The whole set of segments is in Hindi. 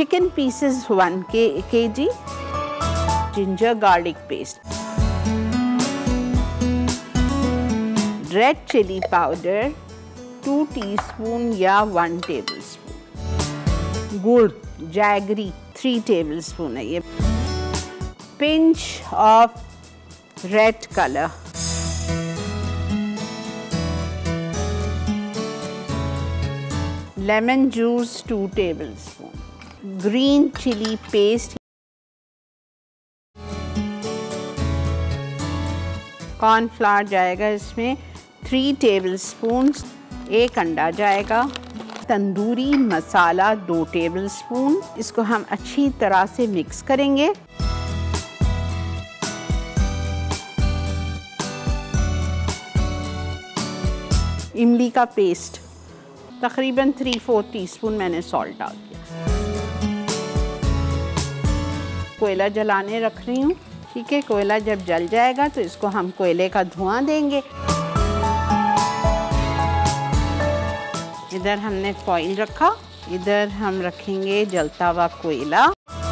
Chicken pieces 1 kg, ginger garlic paste, red chilli powder 2 teaspoon या 1 टेबलस्पून, गुड़ जैगरी 3 टेबलस्पून है ये, pinch of red colour, lemon juice 2 tablespoon, green chilli paste, cornflour जाएगा इसमें 3 टेबलस्पून, 1 अंडा जाएगा, तंदूरी मसाला 2 टेबलस्पून। इसको हम अच्छी तरह से मिक्स करेंगे। इमली का पेस्ट तकरीबन 3/4 टीस्पून मैंने सॉल्ट डाल दिया। कोयला जलाने रख रही हूँ, ठीक है। कोयला जब जल जाएगा तो इसको हम कोयले का धुआं देंगे। इधर हमने फॉइल रखा, इधर हम रखेंगे जलता हुआ कोयला।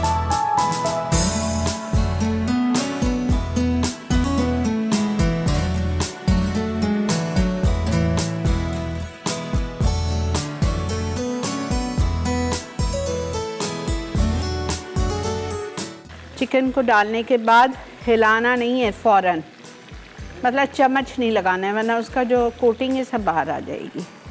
चिकन को डालने के बाद हिलाना नहीं है फ़ौरन, मतलब चम्मच नहीं लगाना है, वरना उसका जो कोटिंग है सब बाहर आ जाएगी।